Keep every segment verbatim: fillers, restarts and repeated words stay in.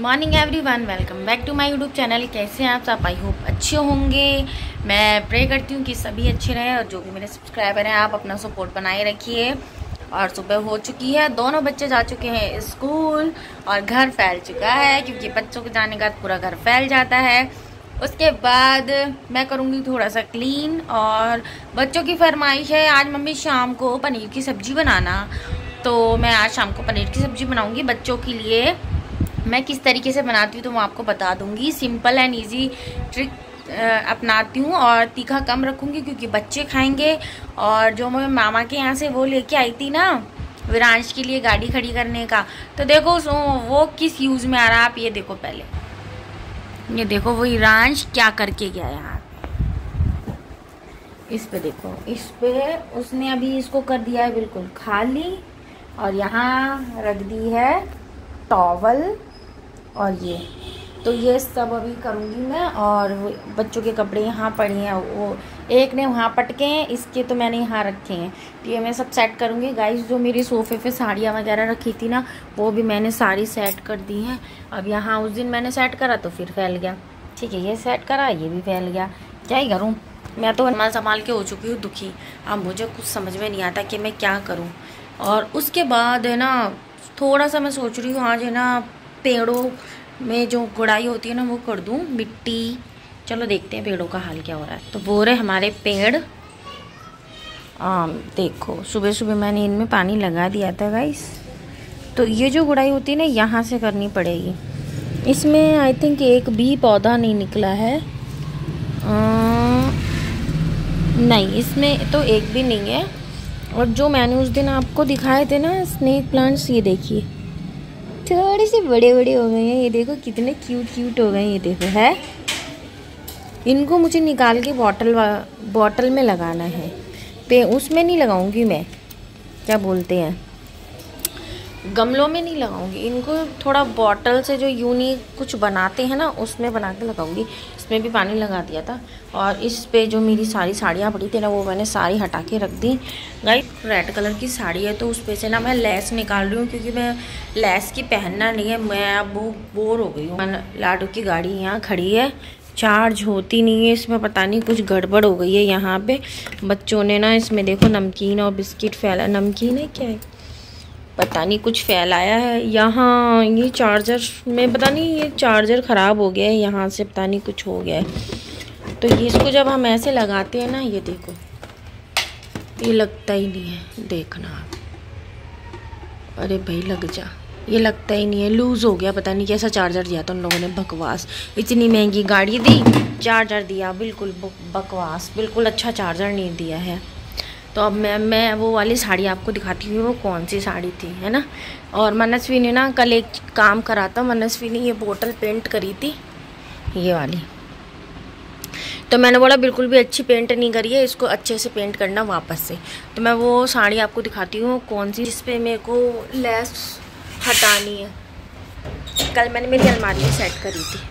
Morning everyone, welcome back to my YouTube channel. कैसे हैं आप सब? आई होप अच्छे होंगे। मैं प्रे करती हूँ कि सभी अच्छे रहें और जो भी मेरे सब्सक्राइबर हैं आप अपना सपोर्ट बनाए रखिए। और सुबह हो चुकी है, दोनों बच्चे जा चुके हैं स्कूल और घर फैल चुका है, क्योंकि बच्चों के जाने के बाद पूरा घर फैल जाता है। उसके बाद मैं करूँगी थोड़ा सा क्लीन। और बच्चों की फरमाइश है आज मम्मी शाम को पनीर की सब्ज़ी बनाना, तो मैं आज शाम को पनीर की सब्ज़ी बनाऊँगी बच्चों के लिए। मैं किस तरीके से बनाती हूँ तो मैं आपको बता दूँगी। सिंपल एंड इजी ट्रिक अपनाती हूँ और तीखा कम रखूँगी क्योंकि बच्चे खाएंगे। और जो मैं मामा के यहाँ से वो लेके आई थी ना विरांश के लिए गाड़ी खड़ी करने का, तो देखो वो किस यूज़ में आ रहा है। आप ये देखो, पहले ये देखो वो विरांश क्या करके गया यहाँ इस पे। देखो इस पे उसने अभी इसको कर दिया है बिल्कुल खाली, और यहाँ रख दी है टॉवल। और ये तो ये सब अभी करूँगी मैं। और बच्चों के कपड़े यहाँ पड़े हैं, वो एक ने वहाँ पटके हैं, इसके तो मैंने यहाँ रखे हैं, तो ये मैं सब सेट करूँगी। गाइस जो मेरी सोफ़े पे साड़ियाँ वगैरह रखी थी ना, वो भी मैंने सारी सेट कर दी हैं। अब यहाँ उस दिन मैंने सेट करा तो फिर फैल गया, ठीक है, ये सेट करा ये भी फैल गया। क्या ही करूँ, मैं तो संभाल संभाल के हो चुकी हूँ दुखी। अब मुझे कुछ समझ में नहीं आता कि मैं क्या करूँ। और उसके बाद है ना थोड़ा सा मैं सोच रही हूँ आज है ना पेड़ों में जो गुड़ाई होती है ना वो कर दूँ, मिट्टी। चलो देखते हैं पेड़ों का हाल क्या हो रहा है। तो वो रहे हमारे पेड़। आम देखो सुबह सुबह मैंने इनमें पानी लगा दिया था गाइस। तो ये जो गुड़ाई होती है ना यहाँ से करनी पड़ेगी। इसमें आई थिंक एक भी पौधा नहीं निकला है। आ, नहीं, इसमें तो एक भी नहीं है। और जो मैंने उस दिन आपको दिखाए थे ना स्नेक प्लांट्स, ये देखिए थोड़े से बड़े बड़े हो गए हैं। ये देखो कितने क्यूट क्यूट हो गए हैं, ये देखो है। इनको मुझे निकाल के बॉटल बॉटल में लगाना है, पे उसमें नहीं लगाऊंगी मैं, क्या बोलते हैं गमलों में नहीं लगाऊंगी इनको। थोड़ा बॉटल से जो यूनिक कुछ बनाते हैं ना उसमें बना के लगाऊंगी। इसमें भी पानी लगा दिया था। और इस पे जो मेरी सारी साड़ियाँ पड़ी थी ना वो मैंने सारी हटा के रख दी। गाइस रेड कलर की साड़ी है तो उस पे से ना मैं लेस निकाल रही हूँ, क्योंकि मैं लेस की पहनना नहीं है। मैं अब वो बोर हो गई हूँ। लाडू की गाड़ी यहाँ खड़ी है, चार्ज होती नहीं है इसमें, पता नहीं कुछ गड़बड़ हो गई है यहाँ पे। बच्चों ने ना इसमें देखो नमकीन और बिस्किट फैला, नमकीन है क्या है पता नहीं कुछ फैलाया है यहाँ। ये चार्जर में पता नहीं ये चार्जर ख़राब हो गया है, यहाँ से पता नहीं कुछ हो गया है। तो ये इसको जब हम ऐसे लगाते हैं ना, ये देखो ये लगता ही नहीं है, देखना आप। अरे भाई लग जा, ये लगता ही नहीं है, लूज़ हो गया। पता नहीं कैसा चार्जर दिया था उन लोगों ने, बकवास। इतनी महंगी गाड़ी दी, चार्जर दिया बिल्कुल बकवास, बिल्कुल अच्छा चार्जर नहीं दिया है। तो अब मैं मैं वो वाली साड़ी आपको दिखाती हूँ, वो कौन सी साड़ी थी, है ना। और मनस्वी ने ना कल एक काम करा था, मनस्वी ने ये बोतल पेंट करी थी ये वाली। तो मैंने बोला बिल्कुल भी अच्छी पेंट नहीं करी है, इसको अच्छे से पेंट करना वापस से। तो मैं वो साड़ी आपको दिखाती हूँ कौन सी, जिस पे मेरे को लेस हटानी है। कल मैंने मेरी अलमारी में सेट करी थी,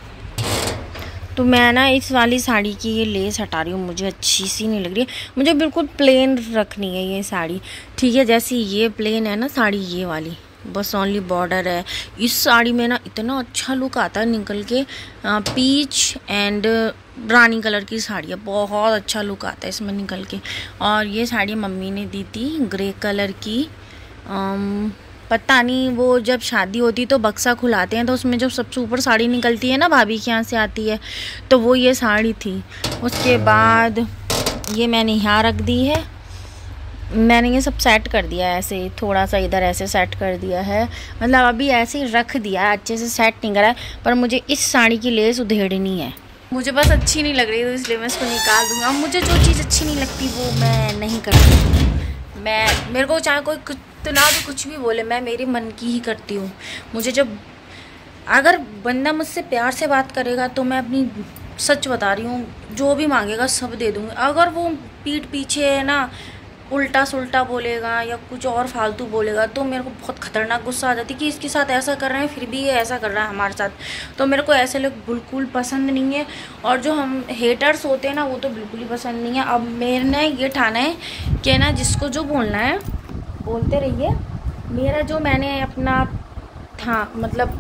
तो मैं ना इस वाली साड़ी की ये लेस हटा रही हूँ, मुझे अच्छी सी नहीं लग रही है। मुझे बिल्कुल प्लेन रखनी है ये साड़ी, ठीक है। जैसी ये प्लेन है ना साड़ी, ये वाली बस ओनली बॉर्डर है। इस साड़ी में ना इतना अच्छा लुक आता है निकल के। पीच एंड रानी कलर की साड़ी है, बहुत अच्छा लुक आता है इसमें निकल के। और ये साड़ी मम्मी ने दी थी ग्रे कलर की। आम, पता नहीं वो जब शादी होती तो बक्सा खुलाते हैं तो उसमें जब सबसे ऊपर साड़ी निकलती है ना, भाभी के यहाँ से आती है, तो वो ये साड़ी थी। उसके बाद ये मैंने यहाँ रख दी है। मैंने ये सब सेट कर दिया है ऐसे, थोड़ा सा इधर ऐसे सेट कर दिया है, मतलब अभी ऐसे ही रख दिया है, अच्छे से सेट नहीं करा है। पर मुझे इस साड़ी की लेस उधेड़नी है, मुझे बस अच्छी नहीं लग रही, तो इसलिए मैं इसको निकाल दूँगा। मुझे जो चीज़ अच्छी नहीं लगती वो मैं नहीं करती। मैं मेरे को चाहे कोई तो ना भी कुछ भी बोले, मैं मेरी मन की ही करती हूँ। मुझे जब अगर बंदा मुझसे प्यार से बात करेगा तो मैं अपनी सच बता रही हूँ, जो भी मांगेगा सब दे दूँगी। अगर वो पीठ पीछे है ना उल्टा सुल्टा बोलेगा या कुछ और फालतू बोलेगा तो मेरे को बहुत ख़तरनाक गुस्सा आ जाती कि इसके साथ ऐसा कर रहे हैं फिर भी ये ऐसा कर रहा है हमारे साथ। तो मेरे को ऐसे लोग बिल्कुल पसंद नहीं है। और जो हम हेटर्स होते हैं ना वो तो बिल्कुल ही पसंद नहीं है। अब मैंने ये ठाना है कि ना जिसको जो बोलना है बोलते रहिए। मेरा जो मैंने अपना था मतलब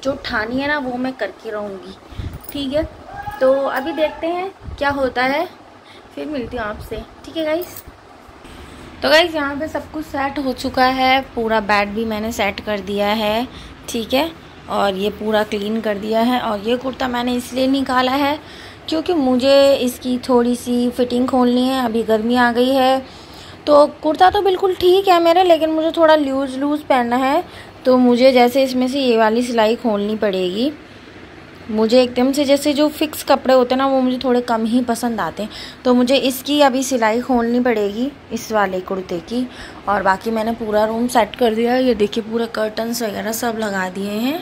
जो ठानी है ना वो मैं करके रहूँगी, ठीक है। तो अभी देखते हैं क्या होता है, फिर मिलती हूँ आपसे, ठीक है गाइस। तो गाइस यहाँ पे सब कुछ सेट हो चुका है, पूरा बेड भी मैंने सेट कर दिया है, ठीक है। और ये पूरा क्लीन कर दिया है। और ये कुर्ता मैंने इसलिए निकाला है क्योंकि मुझे इसकी थोड़ी सी फिटिंग खोलनी है। अभी गर्मी आ गई है तो कुर्ता तो बिल्कुल ठीक है मेरे, लेकिन मुझे थोड़ा लूज़ लूज़ पहनना है। तो मुझे जैसे इसमें से ये वाली सिलाई खोलनी पड़ेगी। मुझे एकदम से जैसे जो फिक्स कपड़े होते हैं ना वो मुझे थोड़े कम ही पसंद आते हैं। तो मुझे इसकी अभी सिलाई खोलनी पड़ेगी, इस वाले कुर्ते की। और बाकी मैंने पूरा रूम सेट कर दिया है। ये देखिए पूरे कर्टन्स वगैरह सब लगा दिए हैं।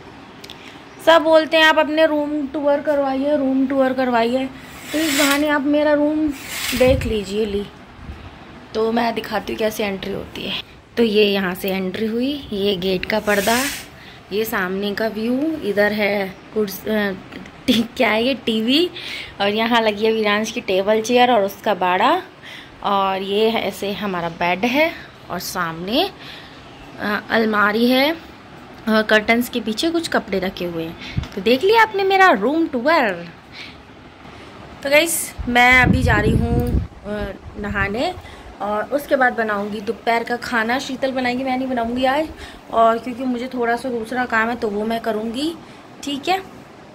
सब बोलते हैं आप अपने रूम टूर करवाइए, रूम टूर करवाइए, तो इस बहाने आप मेरा रूम देख लीजिए। ली तो मैं दिखाती हूँ कैसे एंट्री होती है। तो ये यहाँ से एंट्री हुई, ये गेट का पर्दा, ये सामने का व्यू, इधर है कुर्सी, क्या है ये, टीवी, और यहाँ लगी है वीरांश की टेबल चेयर और उसका बाड़ा। और ये ऐसे हमारा बेड है और सामने आ, अलमारी है और कर्टन्स के पीछे कुछ कपड़े रखे हुए हैं। तो देख लिया आपने मेरा रूम टूर। तो गाइस मैं अभी जा रही हूँ नहाने और उसके बाद बनाऊंगी दोपहर का खाना। शीतल बनाएगी, मैं नहीं बनाऊंगी आज, और क्योंकि मुझे थोड़ा सा दूसरा काम है तो वो मैं करूंगी, ठीक है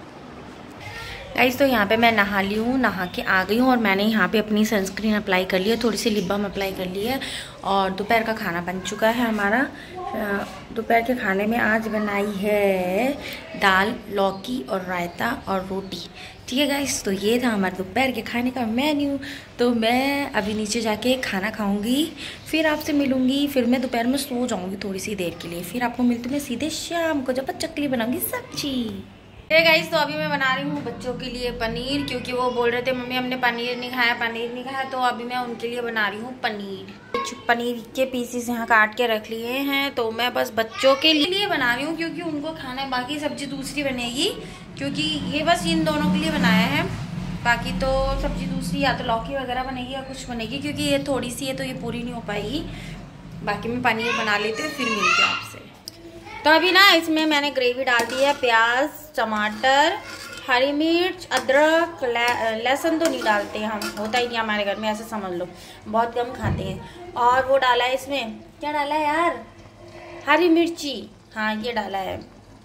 गाइस। तो यहाँ पे मैं नहा ली हूँ, नहा के आ गई हूँ और मैंने यहाँ पे अपनी सनस्क्रीन अप्लाई कर ली है, थोड़ी सी लिप बाम अप्लाई कर ली है। और दोपहर का खाना बन चुका है हमारा। दोपहर के खाने में आज बनाई है दाल, लौकी और रायता और रोटी, ठीक है गाइस। तो ये था हमारे दोपहर के खाने का मेन्यू। तो मैं अभी नीचे जाके खाना खाऊंगी, फिर आपसे मिलूंगी। फिर मैं दोपहर में सो जाऊंगी थोड़ी सी देर के लिए, फिर आपको मिलती मैं सीधे शाम को जब चकली बनाऊंगी सब्जी। हे गाइस, तो अभी मैं बना रही हूँ बच्चों के लिए पनीर, क्योंकि वो बोल रहे थे मम्मी हमने पनीर नहीं खाया, पनीर नहीं खाया। तो अभी मैं उनके लिए बना रही हूँ पनीर। पनीर के पीसेस यहाँ काट के रख लिए हैं। तो मैं बस बच्चों के लिए बना रही हूँ क्योंकि उनको खाना है। बाकी सब्जी दूसरी बनेगी, क्योंकि ये बस इन दोनों के लिए बनाया है। बाकी तो सब्जी दूसरी या तो लौकी वगैरह बनेगी या कुछ बनेगी, क्योंकि ये थोड़ी सी है तो ये पूरी नहीं हो पाएगी। बाकी मैं पनीर बना लेती हूँ, फिर मिलती हूँ आपसे। तो अभी ना इसमें मैंने ग्रेवी डाल दी है, प्याज, टमाटर, हरी मिर्च, अदरक, लहसुन तो नहीं डालते हम, होता ही नहीं हमारे घर में, ऐसे समझ लो, बहुत कम खाते हैं। और वो डाला है इसमें, क्या डाला है यार, हरी मिर्ची, हाँ ये डाला है।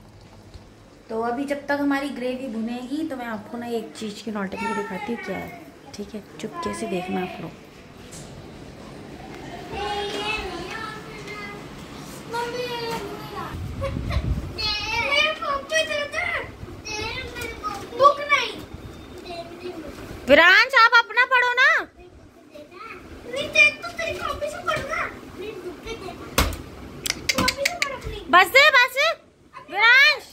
तो अभी जब तक हमारी ग्रेवी भुनेगी तो मैं आपको ना एक चीज़ की नौटंकी दिखाती हूँ क्या है, ठीक है, चुपके से देखना आप लोग। विरांश आप अपना पढ़ो ना। नहीं देख तो तेरी कॉपी से पढ़ना। बस है बस है विरांश।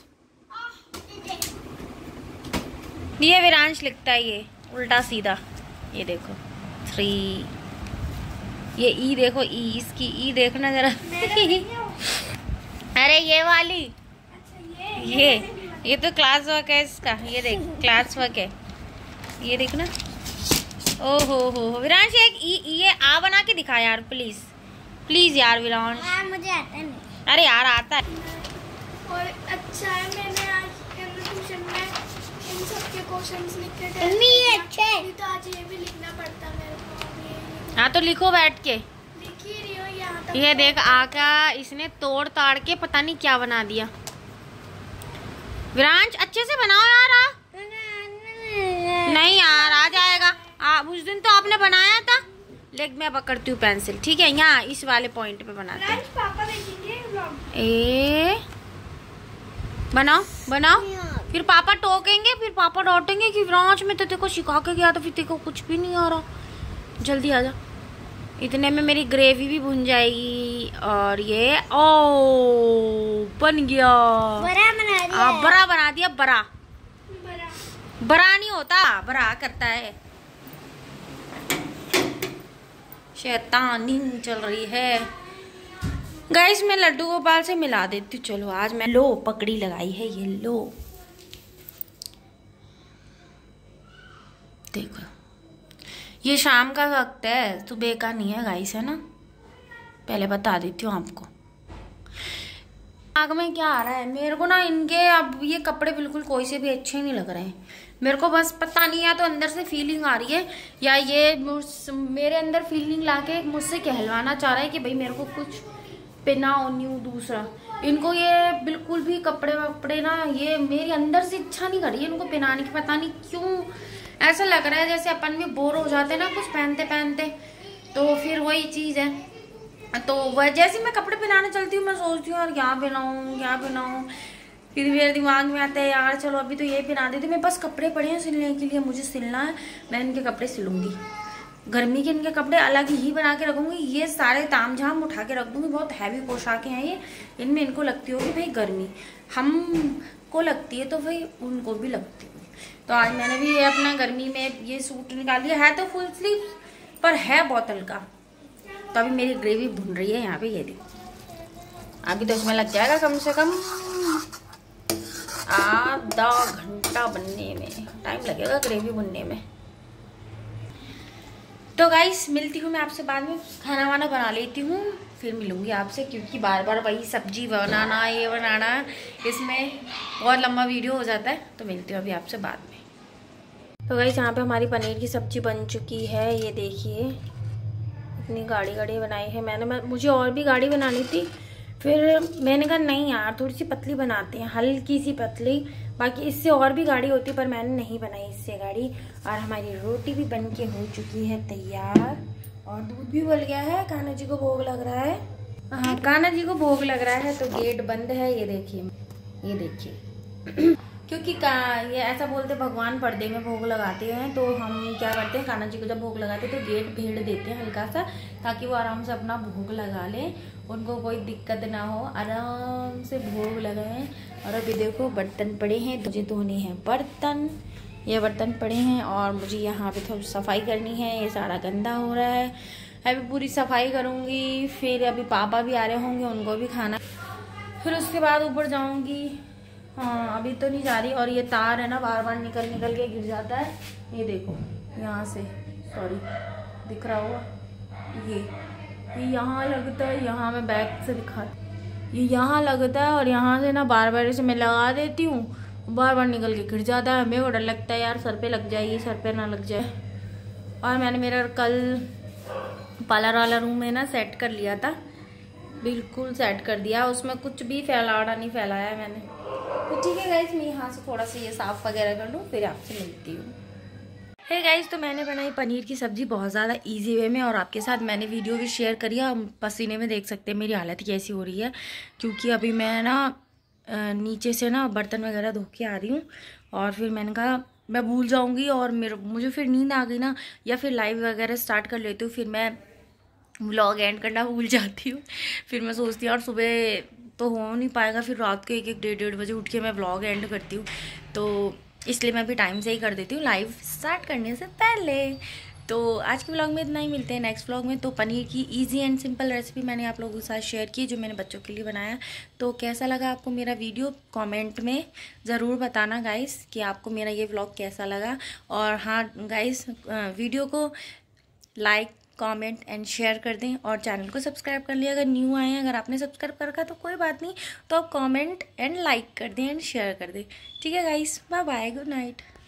ये विरांश लिखता है ये उल्टा सीधा, ये देखो थ्री, ये ई देखो, ई इसकी ई देखना जरा। अरे ये वाली, ये ये तो क्लास वर्क है इसका, ये देख क्लास वर्क है, ये देखना। ओ हो हो विरांश एक ई, ये आ बना के दिखा यार प्लीज प्लीज यार विरांश। यार मुझे आता नहीं। अरे यार आता है। और अच्छा है मैंने आज ट्यूशन में इन सब के क्वेश्चंस लिखे थे। ये अच्छा है। तो आज ये भी लिखना पड़ता मेरे को। हाँ तो लिखो बैठ के। लिख ही रही हूँ यहाँ तक। ये देख आका इसने तोड़ ताड़ के पता नहीं क्या बना दिया। विरांश अच्छे से बनाओ यार। आ नहीं यार आ जाएगा। आ, उस दिन तो आपने बनाया था। लेग में पकड़ती हूँ पेंसिल, ठीक है, यहाँ इस वाले पॉइंट पे बनाते हैं। पापा देखेंगे व्लॉग। ए बनाओ बनाओ, फिर पापा टोकेंगे, फिर पापा डांटेंगे कि विरांश में तो तेरे को सिखा के गया तो फिर तेरे को कुछ भी नहीं आ रहा। जल्दी आ जा, इतने में मेरी ग्रेवी भी भुन जाएगी। और ये ओ बन गया, बड़ा बना दिया। आ, बड़ा बना दिया। बड़ा बड़ा बड़ा नहीं होता, बड़ा करता है। शैतानी चल रही है। गाइस मैं लड्डू गोपाल से मिला देती हूँ। चलो आज मैं लो पकड़ी लगाई है, ये लो देखो, ये शाम का वक्त है, सुबह का नहीं है गाइस, है ना, पहले बता देती हूँ आपको। आग में क्या आ रहा है मेरे को ना, इनके अब ये कपड़े बिल्कुल कोई से भी अच्छे नहीं लग रहे हैं मेरे को। बस पता नहीं, या तो अंदर से फीलिंग आ रही है या ये मेरे अंदर फीलिंग लाके मुझसे कहलवाना चाह रहा है कि भाई मेरे को कुछ पहनाओ न्यू दूसरा। इनको ये बिल्कुल भी कपड़े वपड़े ना, ये मेरी अंदर से इच्छा नहीं कर रही है इनको पहनाने की। पता नहीं क्यों ऐसा लग रहा है जैसे अपन भी बोर हो जाते ना कुछ पहनते पहनते, तो फिर वही चीज़ है। तो वह जैसे मैं कपड़े पहनाने चलती हूँ मैं सोचती हूँ यार क्या पहनाऊँ क्या पहनाऊँ, फिर मेरे दिमाग में आता है यार चलो अभी तो ये पहना देती हूँ। मेरे पास कपड़े पड़े हैं सिलने के लिए, मुझे सिलना है, मैं इनके कपड़े सिलूंगी। गर्मी के इनके कपड़े अलग ही बना के रखूंगी, ये सारे ताम झाम उठा के रख दूंगी। बहुत हैवी पोशाकें हैं ये, इनमें इनको लगती होगी भाई गर्मी, हमको लगती है तो भाई उनको भी लगती है। तो आज मैंने भी ये अपना गर्मी में ये सूट निकाल लिया है, तो फुल स्लीव पर है बहुत हल्का। तो अभी मेरी ग्रेवी भुन रही है यहाँ पे, ये देखो अभी तो इसमें लग जाएगा कम से कम आधा घंटा बनने में, टाइम लगेगा ग्रेवी भुनने में। तो गाइस मिलती हूँ मैं आपसे बाद में, खाना वाना बना लेती हूँ फिर मिलूंगी आपसे, क्योंकि बार बार वही सब्जी बनाना ये बनाना इसमें बहुत लंबा वीडियो हो जाता है। तो मिलती हूँ अभी आपसे बाद में। तो गाइस यहाँ पे हमारी पनीर की सब्जी बन चुकी है, ये देखिए इतनी गाढ़ी गाढ़ी बनाई है मैंने। मैं मुझे और भी गाढ़ी बनानी थी, फिर मैंने कहा नहीं यार थोड़ी सी पतली बनाते हैं, हल्की सी पतली, बाकी इससे और भी गाढ़ी होती पर मैंने नहीं बनाई इससे गाढ़ी। और हमारी रोटी भी बन के हो चुकी है तैयार, और दूध भी उबल गया है। कान्हा जी को भोग लग रहा है, हाँ कान्हा जी को भोग लग रहा है। तो गेट बंद है, ये देखिए ये देखिए क्योंकि का ये ऐसा बोलते भगवान पर्दे में भोग लगाते हैं, तो हम क्या करते हैं कान्हा जी को जब भोग लगाते हैं तो गेट भेड़ देते हैं हल्का सा, ताकि वो आराम से अपना भोग लगा लें, उनको कोई दिक्कत ना हो, आराम से भोग लगाएं। और अभी देखो बर्तन पड़े हैं, मुझे धोने हैं बर्तन, ये बर्तन पड़े हैं और मुझे यहाँ पे थोड़ी सफाई करनी है, ये सारा गंदा हो रहा है। अभी पूरी सफाई करूँगी, फिर अभी पापा भी आ रहे होंगे उनको भी खाना, फिर उसके बाद ऊपर जाऊँगी। हाँ अभी तो नहीं जा रही। और ये तार है ना बार बार निकल निकल के गिर जाता है, ये देखो यहाँ से, सॉरी दिख रहा होगा, ये ये यहाँ लगता है, यहाँ मैं बैक से दिखा, ये यहाँ लगता है और यहाँ से ना बार बार इसे मैं लगा देती हूँ, बार बार निकल के गिर जाता है। मेरे को डर लगता है यार सर पे लग जाए, ये सर पे ना लग जाए। और मैंने मेरा कल पार्लर वाला रूम में ना सेट कर लिया था, बिल्कुल सेट कर दिया, उसमें कुछ भी फैलावड़ा नहीं फैलाया मैंने। तो ठीक है गाइस मैं यहाँ से थोड़ा सा ये साफ वगैरह कर लूँ फिर आपसे मिलती हूँ। हे गाइस तो मैंने बनाई पनीर की सब्जी बहुत ज़्यादा इजी वे में, और आपके साथ मैंने वीडियो भी शेयर करी है। हम पसीने में देख सकते हैं मेरी हालत कैसी हो रही है, क्योंकि अभी मैं ना नीचे से ना बर्तन वगैरह धो के आ रही हूँ, और फिर मैंने कहा मैं भूल जाऊँगी और मेरे मुझे फिर नींद आ गई ना, या फिर लाइव वगैरह स्टार्ट कर लेती हूँ, फिर मैं व्लॉग एंड करना भूल जाती हूँ। फिर मैं सोचती हूँ और सुबह तो हो नहीं पाएगा, फिर रात को एक एक डेढ़ डेढ़ बजे उठ के मैं व्लॉग एंड करती हूँ, तो इसलिए मैं भी टाइम से ही कर देती हूँ लाइव स्टार्ट करने से पहले। तो आज के व्लॉग में इतना ही, मिलते हैं नेक्स्ट व्लॉग में। तो पनीर की इजी एंड सिंपल रेसिपी मैंने आप लोगों के साथ शेयर की, जो मैंने बच्चों के लिए बनाया। तो कैसा लगा आपको मेरा वीडियो कमेंट में ज़रूर बताना गाइस कि आपको मेरा ये व्लॉग कैसा लगा। और हाँ गाइस वीडियो को लाइक कमेंट एंड शेयर कर दें, और चैनल को सब्सक्राइब कर लिया अगर न्यू आए हैं। अगर आपने सब्सक्राइब कर रखा तो कोई बात नहीं, तो आप कमेंट एंड लाइक कर दें एंड शेयर कर दें। ठीक है guys, bye bye, good night.